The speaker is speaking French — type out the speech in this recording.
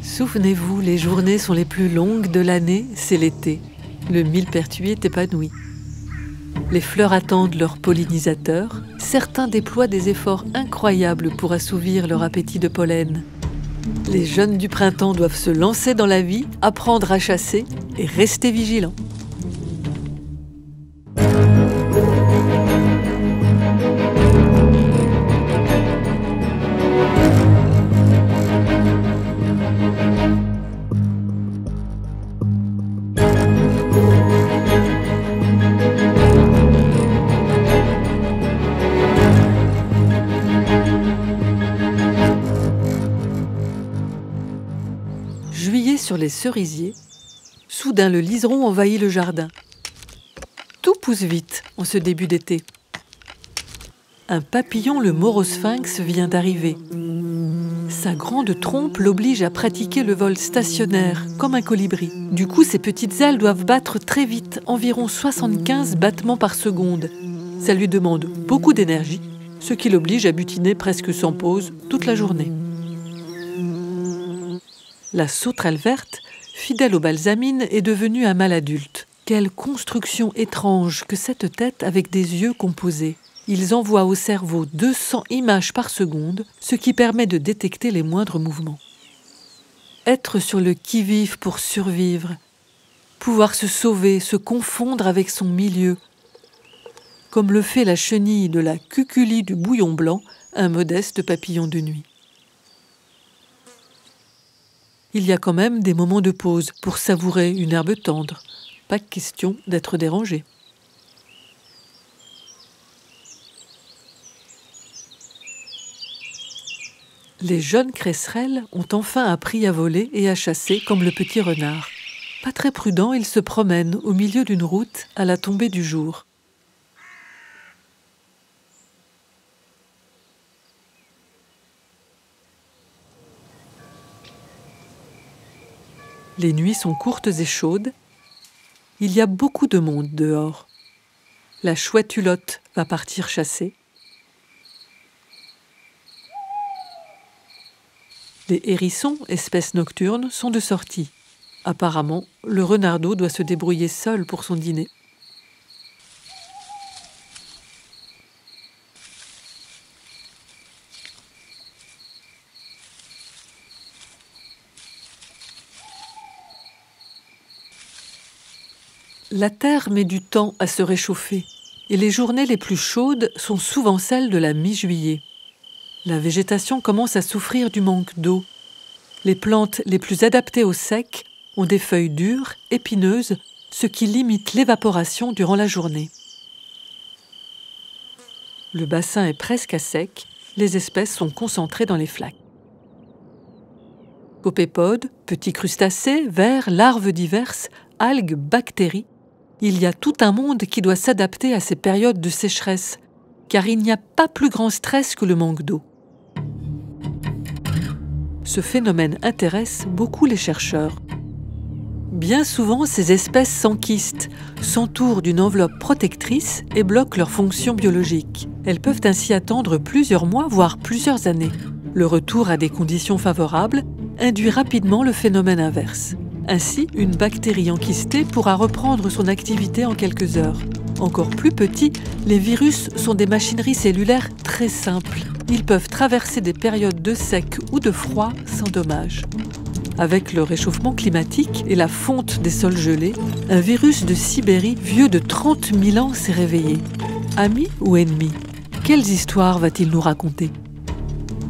Souvenez-vous, les journées sont les plus longues de l'année, c'est l'été. Le millepertuis est épanoui. Les fleurs attendent leurs pollinisateurs. Certains déploient des efforts incroyables pour assouvir leur appétit de pollen. Les jeunes du printemps doivent se lancer dans la vie, apprendre à chasser et rester vigilants. Juillet sur les cerisiers, soudain le liseron envahit le jardin. Tout pousse vite en ce début d'été. Un papillon, le morosphinx, vient d'arriver. Sa grande trompe l'oblige à pratiquer le vol stationnaire, comme un colibri. Du coup, ses petites ailes doivent battre très vite, environ 75 battements par seconde. Ça lui demande beaucoup d'énergie, ce qui l'oblige à butiner presque sans pause toute la journée. La sauterelle verte, fidèle aux balsamines, est devenue un mâle adulte. Quelle construction étrange que cette tête avec des yeux composés. Ils envoient au cerveau 200 images par seconde, ce qui permet de détecter les moindres mouvements. Être sur le qui-vive pour survivre, pouvoir se sauver, se confondre avec son milieu, comme le fait la chenille de la cuculie du bouillon blanc, un modeste papillon de nuit. Il y a quand même des moments de pause pour savourer une herbe tendre. Pas question d'être dérangé. Les jeunes cresserelles ont enfin appris à voler et à chasser comme le petit renard. Pas très prudents, ils se promènent au milieu d'une route à la tombée du jour. Les nuits sont courtes et chaudes. Il y a beaucoup de monde dehors. La chouette hulotte va partir chasser. Les hérissons, espèces nocturnes, sont de sortie. Apparemment, le renardeau doit se débrouiller seul pour son dîner. La terre met du temps à se réchauffer et les journées les plus chaudes sont souvent celles de la mi-juillet. La végétation commence à souffrir du manque d'eau. Les plantes les plus adaptées au sec ont des feuilles dures, épineuses, ce qui limite l'évaporation durant la journée. Le bassin est presque à sec, les espèces sont concentrées dans les flaques. Copépodes, petits crustacés, vers, larves diverses, algues, bactéries, il y a tout un monde qui doit s'adapter à ces périodes de sécheresse, car il n'y a pas plus grand stress que le manque d'eau. Ce phénomène intéresse beaucoup les chercheurs. Bien souvent, ces espèces s'enquistent, s'entourent d'une enveloppe protectrice et bloquent leur fonction biologique. Elles peuvent ainsi attendre plusieurs mois, voire plusieurs années. Le retour à des conditions favorables induit rapidement le phénomène inverse. Ainsi, une bactérie enquistée pourra reprendre son activité en quelques heures. Encore plus petits, les virus sont des machineries cellulaires très simples. Ils peuvent traverser des périodes de sec ou de froid sans dommage. Avec le réchauffement climatique et la fonte des sols gelés, un virus de Sibérie vieux de 30 000 ans s'est réveillé. Ami ou ennemi? Quelles histoires va-t-il nous raconter ?